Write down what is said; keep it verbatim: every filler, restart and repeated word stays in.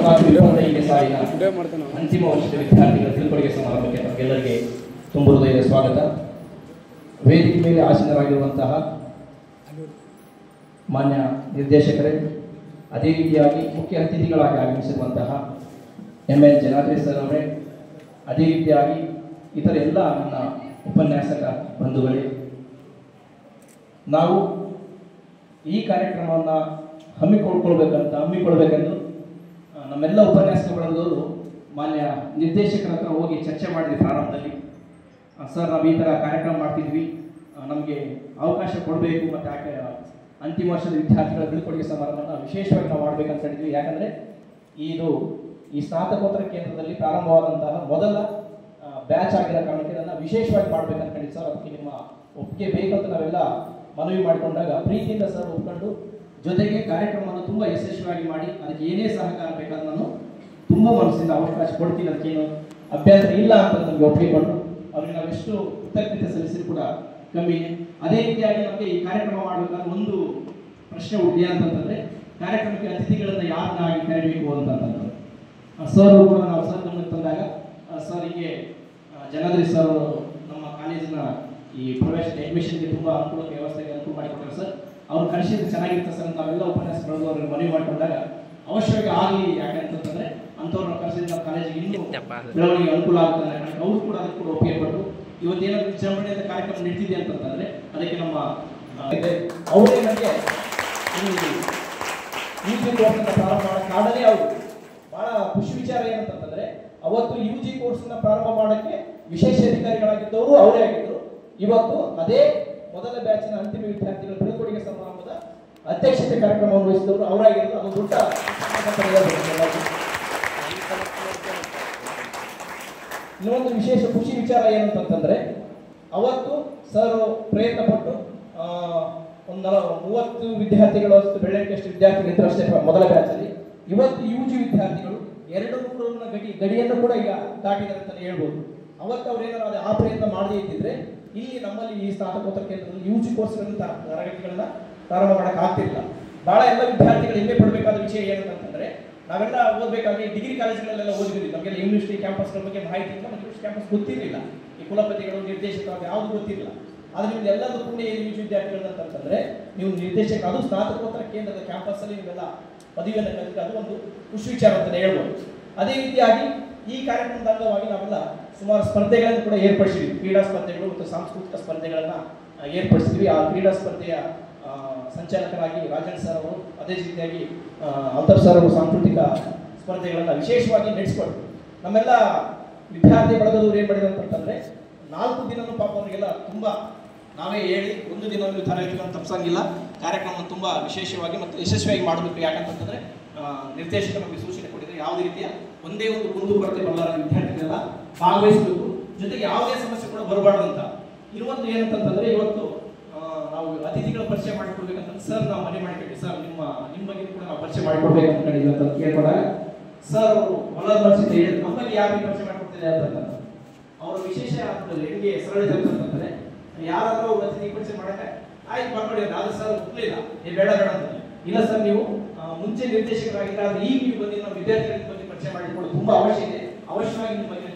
ಹಾಗೂ ಇಪ್ಪತ್ತೈದನೇ ಸಾಲಿನ ಅಂತಿಮ ವರ್ಷದ ವಿದ್ಯಾರ್ಥಿಗಳ ತಿಳುವಳಿಕೆ ಸಮಾರಂಭಕ್ಕೆ ತಮಗೆಲ್ಲರಿಗೆ ತುಂಬ ಹೃದಯದ ಸ್ವಾಗತ. ವೇದಿಕೆ ಮೇಲೆ ಆಸೀನರಾಗಿರುವಂತಹ ಮಾನ್ಯ ನಿರ್ದೇಶಕರೇ, ಅದೇ ರೀತಿಯಾಗಿ ಮುಖ್ಯ ಅತಿಥಿಗಳಾಗಿ ಆಗಮಿಸಿರುವಂತಹ ಎಂ ಎನ್ ಜನಾದ್ರಿ ಸರ್ ಅವರೇ, ಅದೇ ರೀತಿಯಾಗಿ ಇತರ ಎಲ್ಲ ನನ್ನ ಉಪನ್ಯಾಸಕ ಬಂಧುಗಳೇ, ನಾವು ಈ ಕಾರ್ಯಕ್ರಮವನ್ನು ಹಮ್ಮಿಕೊಳ್ಕೊಳ್ಬೇಕಂತ ಹಮ್ಮಿಕೊಳ್ಬೇಕೆಂದು ನಮ್ಮೆಲ್ಲ ಉಪನ್ಯಾಸಕಗಳಲ್ಲೂ ಮಾನ್ಯ ನಿರ್ದೇಶಕರ ಹತ್ರ ಹೋಗಿ ಚರ್ಚೆ ಮಾಡಿದ್ವಿ. ಪ್ರಾರಂಭದಲ್ಲಿ ಸರ್ ನಾವು ಈ ಥರ ಕಾರ್ಯಕ್ರಮ ಮಾಡ್ತಿದ್ವಿ, ನಮಗೆ ಅವಕಾಶ ಕೊಡಬೇಕು ಮತ್ತು ಯಾಕೆ ಅಂತಿಮ ವರ್ಷದ ವಿದ್ಯಾರ್ಥಿಗಳ ಬೀಳ್ಕೊಡುಗೆ ಸಮಾರಂಭನ ವಿಶೇಷವಾಗಿ ನಾವು ಮಾಡಬೇಕಂತ ಹೇಳಿದ್ವಿ. ಯಾಕಂದರೆ ಇದು ಈ ಸ್ನಾತಕೋತ್ತರ ಕೇಂದ್ರದಲ್ಲಿ ಪ್ರಾರಂಭವಾದಂತಹ ಮೊದಲ ಬ್ಯಾಚ್ ಆಗಿರೋ ಕಾರಣಕ್ಕೆ ಅದನ್ನು ವಿಶೇಷವಾಗಿ ಮಾಡಬೇಕಂತ ಹೇಳಿದ್ದು ಸರ್. ಅದಕ್ಕೆ ನಿಮ್ಮ ಒಪ್ಪಿಗೆ ಬೇಕಂತ ನಾವೆಲ್ಲ ಮನವಿ ಮಾಡಿಕೊಂಡಾಗ ಪ್ರೀತಿಯಿಂದ ಸರ್ ಒಪ್ಕೊಂಡು ಜೊತೆಗೆ ಕಾರ್ಯಕ್ರಮವನ್ನು ತುಂಬ ಯಶಸ್ವಿಯಾಗಿ ಮಾಡಿ ಅದಕ್ಕೆ ಏನೇ ಸಹಕಾರ ಬೇಕಾದ್ರೆ ನಾನು ತುಂಬ ಮನಸ್ಸಿಂದ ಅವಕಾಶ ಕೊಡ್ತೀನಿ, ಅದಕ್ಕೇನು ಅಭ್ಯಂತರ ಇಲ್ಲ ಅಂತ ನಮಗೆ ಒಪ್ಪಿಗೆ ಕೊಟ್ಟು ಅವ್ರಿಗೆ ನಾವೆಷ್ಟು ಕೃತಜ್ಞತೆ ಸಲ್ಲಿಸಿದ್ರು ಕೂಡ ಕಮ್ಮಿ. ಅದೇ ರೀತಿಯಾಗಿ ನಮಗೆ ಈ ಕಾರ್ಯಕ್ರಮ ಮಾಡಬೇಕಾದ್ರೆ ಒಂದು ಪ್ರಶ್ನೆ ಉಂಟು, ಏನಂತಂದರೆ ಕಾರ್ಯಕ್ರಮಕ್ಕೆ ಅತಿಥಿಗಳನ್ನು ಯಾರನ್ನಾಗಿ ಕರೀಬೇಕು ಅಂತಂತಂದ್ರೆ ಸರ್ ಕೂಡ ನಾವು ಸರ್ ಗಮನಕ್ಕೆ ತಂದಾಗ ಸರ್ ಹೀಗೆ ಜನಾದ್ರಿ ಸರ್ ನಮ್ಮ ಕಾಲೇಜಿನ ಈ ಪ್ರವೇಶದ ಅಡ್ಮಿಷನ್ಗೆ ತುಂಬ ಅನುಕೂಲ ವ್ಯವಸ್ಥೆಗೆ ಅನುಕೂಲ ಮಾಡಿಕೊಡ್ತಾರೆ ಸರ್, ಅವ್ರು ಕಳಿಸಿದ್ರೆ ಚೆನ್ನಾಗಿರುತ್ತೆ ಸರ್ ಅಂತ ನಾವೆಲ್ಲ ಉಪನ್ಯಾಸಗಳು ಅವ್ರಿಗೆ ಮನವಿ ಮಾಡಿಕೊಂಡಾಗ ಅವಶ್ಯವಾಗಿ ಆಗಲಿ. ಯಾಕಂತಂದರೆ ಅಂಥವ್ರನ್ನ ಕಳಿಸಿದ್ರೆ ನಮ್ಮ ಕಾಲೇಜಿಗೆ ಇನ್ನೂ ಬೆಳವಣಿಗೆ ಅನುಕೂಲ ಆಗುತ್ತೆ ಅಂತ ಅವರು ಕೂಡ ಅದಕ್ಕೆ ಕೂಡ ಒಪ್ಪಿಗೆ ಪಟ್ಟು ಇವತ್ತೇನಾದ್ರು ವಿಜೃಂಭಣೆ ಅಂತ ಕಾರ್ಯಕ್ರಮ ನಡೀತಿದೆ ಅಂತಂತಂದರೆ ಅದಕ್ಕೆ ನಮ್ಮ ಅವರೇ ನನಗೆ ಯು ಜಿ ಕೋರ್ಸನ್ನು ಪ್ರಾರಂಭ ಮಾಡೋ ಕಾರಣನೇ ಅವರು ಭಾಳ ಖುಷಿ ವಿಚಾರ ಏನಂತಂದರೆ ಅವತ್ತು ಯು ಜಿ ಕೋರ್ಸನ್ನು ಪ್ರಾರಂಭ ಮಾಡೋಕ್ಕೆ ವಿಶೇಷ ಅಧಿಕಾರಿಗಳಾಗಿದ್ದವರು ಅವರೇ ಆಗಿದ್ದರು. ಇವತ್ತು ಅದೇ ಮೊದಲ ಬ್ಯಾಚಿನ ಅಂತಿಮ ವಿದ್ಯಾರ್ಥಿಗಳ ಬೀಳ್ಕೊಡುಗೆ ಸಮಾರಂಭದ ಅಧ್ಯಕ್ಷತೆ ಕಾರ್ಯಕ್ರಮವನ್ನು ವಹಿಸಿದವರು ಅವರಾಗಿರೋದು ಅದು ದೊಡ್ಡ. ಇನ್ನೊಂದು ವಿಶೇಷ ಖುಷಿ ವಿಚಾರ ಏನಂತಂದ್ರೆ ಅವತ್ತು ಸರ್ ಪ್ರಯತ್ನ ಪಟ್ಟು ಒಂದು ನಲ ಮೂವತ್ತು ವಿದ್ಯಾರ್ಥಿಗಳು ಅಷ್ಟು ಬೆಳ್ಳಂಕಷ್ಟು ವಿದ್ಯಾರ್ಥಿಗಳು ಇದ್ರು ಅಷ್ಟೇ ಮೊದಲ ಬ್ಯಾಚಲ್ಲಿ. ಇವತ್ತು ಯು ಜಿ ವಿದ್ಯಾರ್ಥಿಗಳು ಎರಡು ನೂರನ್ನ ಗಡಿ ಗಡಿಯನ್ನು ಕೂಡ ಈಗ ದಾಟಿದ್ದಾರೆ ಅಂತಲೇ ಹೇಳ್ಬೋದು. ಅವತ್ತು ಅವ್ರು ಏನಾದ್ರು ಆ ಪ್ರಯತ್ನ ಮಾಡದೇ ಇದ್ದಿದ್ರೆ ಇಲ್ಲಿ ನಮ್ಮಲ್ಲಿ ಈ ಸ್ನಾತಕೋತ್ತರ ಕೇಂದ್ರದಲ್ಲಿ ಯು ಜಿ ಕೋರ್ಸ್ಗಳನ್ನು ತರಗತಿಗಳನ್ನ ಪ್ರಾರಂಭ ಮಾಡೋಕೆ ಆಗ್ತಿರಲಿಲ್ಲ. ಭಾಳ ಎಲ್ಲ ವಿದ್ಯಾರ್ಥಿಗಳು ಹೆಮ್ಮೆ ಪಡಬೇಕಾದ ವಿಷಯ ಏನಂತಂದ್ರೆ ನಾವೆಲ್ಲ ಓದಬೇಕಾಗಿ ಡಿಗ್ರಿ ಕಾಲೇಜುಗಳಲ್ಲೆಲ್ಲ ಓದಿದ್ವಿ, ನಮಗೆಲ್ಲ ಯೂನಿವರ್ಸಿಟಿ ಕ್ಯಾಂಪಸ್ಗಳ ಬಗ್ಗೆ ಮಾಹಿತಿ ಇಲ್ಲ, ಮತ್ತು ಯೂನಿವರ್ಸಿಟಿ ಕ್ಯಾಂಪಸ್ ಗೊತ್ತಿರಲಿಲ್ಲ, ಈ ಕುಲಪತಿಗಳು ನಿರ್ದೇಶಕರು ಯಾವುದು ಗೊತ್ತಿರಲಿಲ್ಲ. ಆದರೆ ನಿಮ್ದು ಎಲ್ಲದೂ ಪುಣ್ಯ ಯು ಜಿ ವಿದ್ಯಾರ್ಥಿಗಳಂತಂದ್ರೆ ನೀವು ನಿರ್ದೇಶಕ ಅದು ಸ್ನಾತಕೋತ್ತರ ಕೇಂದ್ರದ ಕ್ಯಾಂಪಸ್ಸಲ್ಲಿ ನೀವೆಲ್ಲ ಪದವಿಯನ್ನು ಕಲಿತು ಅದು ಒಂದು ಖುಷಿ ವಿಚಾರ ಅಂತಲೇ ಹೇಳ್ಬೋದು. ಅದೇ ರೀತಿಯಾಗಿ ಈ ಕಾರ್ಯಕ್ರಮದ ಅಂಗವಾಗಿ ನಾವೆಲ್ಲ ಸುಮಾರು ಸ್ಪರ್ಧೆಗಳನ್ನು ಕೂಡ ಏರ್ಪಡಿಸಿದ್ವಿ, ಕ್ರೀಡಾ ಸ್ಪರ್ಧೆಗಳು ಮತ್ತು ಸಾಂಸ್ಕೃತಿಕ ಸ್ಪರ್ಧೆಗಳನ್ನು ಏರ್ಪಡಿಸಿದ್ವಿ. ಆ ಕ್ರೀಡಾ ಸ್ಪರ್ಧೆಯ ಸಂಚಾಲಕರಾಗಿ ರಾಜನ್ ಸರ್ ಅವರು, ಅದೇ ರೀತಿಯಾಗಿ ಅಂತರ್ ಸರ್ ಅವರು ಸಾಂಸ್ಕೃತಿಕ ಸ್ಪರ್ಧೆಗಳನ್ನು ವಿಶೇಷವಾಗಿ ನಡೆಸಿಕೊಟ್ರು. ನಮ್ಮೆಲ್ಲ ವಿದ್ಯಾರ್ಥಿ ಬಳಗದವರು ಏನು ಮಾಡಿದ್ರು ಅಂತಂದರೆ ನಾಲ್ಕು ದಿನನೂ ಪಾಪ ಅವರಿಗೆಲ್ಲ ತುಂಬ ನಾವೇ ಹೇಳಿ ಒಂದು ದಿನ ತರಗತಿಗಳನ್ನು ತಪ್ಪಿಸಂಗಿಲ್ಲ, ಕಾರ್ಯಕ್ರಮ ತುಂಬ ವಿಶೇಷವಾಗಿ ಮತ್ತು ಯಶಸ್ವಿಯಾಗಿ ಮಾಡಬೇಕು. ಯಾಕಂತಂದರೆ ನಿರ್ದೇಶಕ ನಮಗೆ ಸೂಚನೆ ಕೊಟ್ಟಿದ್ರೆ ಯಾವುದೇ ರೀತಿಯ ಒಂದೇ ಒಂದು ಕುಂದುಕೊರತೆ ಬರಲಾರ ವಿದ್ಯಾರ್ಥಿಗಳೆಲ್ಲ ಭಾಗವಹಿಸಬೇಕು, ಜೊತೆಗೆ ಯಾವುದೇ ಸಮಸ್ಯೆ ಕೂಡ ಬರಬಾರ್ದು ಅಂತ. ಇನ್ನೊಂದು ಏನಂತಂದ್ರೆ ಇವತ್ತು ನಾವು ಅತಿಥಿಗಳ ಪರಿಚಯ ಮಾಡಿಕೊಡ್ಬೇಕಂತ ಸರ್ ನಾವು ಮನೆ ಮಾಡಿಕೊಟ್ಟಿ ಸರ್ ನಿಮ್ಮ ನಿಮ್ಮ ಬಗ್ಗೆ ಕೂಡ ನಾವು ಪರಿಚಯ ಮಾಡಿಕೊಡ್ಬೇಕಂತ ಹೇಳಿದ್ವಿ ಅಂತ ಕೇಳ್ಕೊಂಡಾಗ ಸರ್ ಅವರು ಹೊಲ ಪರಿಚಯ ಹೇಳಿ ನಮ್ಮಲ್ಲಿ ಯಾವ ಪರಿಚಯ ಮಾಡಿಕೊಡ್ತಿದೆ ಅಂತಂದ್ರೆ ಅವರ ವಿಶೇಷ ಹೆಂಗೆ ಸರಳ ಅಂತಂದ್ರೆ ಯಾರಾದ್ರೂ ಅವ್ರು ಅತಿಥಿ ಪರಿಚಯ ಮಾಡಕ್ಕೆ ಆಯ್ತು ಮಾಡ್ಕೊಳ್ಳಿ ಅಂತ. ಆದ್ರೆ ಸರ್ ಒಪ್ಪಲಿಲ್ಲ, ಏ ಬೇಡ ಬೇಡ ಅಂತ. ಇಲ್ಲ ಸರ್ ನೀವು ಮುಂಚೆ ನಿರ್ದೇಶಕರಾಗಿದ್ದರೆ ಆದ್ರೆ ಈಗ ನೀವು ಬಂದು ನಾವು ವಿದ್ಯಾರ್ಥಿಗಳಿಗೆ ಬಂದು ಪರಿಚಯ ಮಾಡಿಕೊಳ್ಳೋದು ತುಂಬಾ ಅವಶ್ಯ ಇದೆ, ಅವಶ್ಯವಾಗಿ ನಿಮ್ಮ ಬಗ್ಗೆ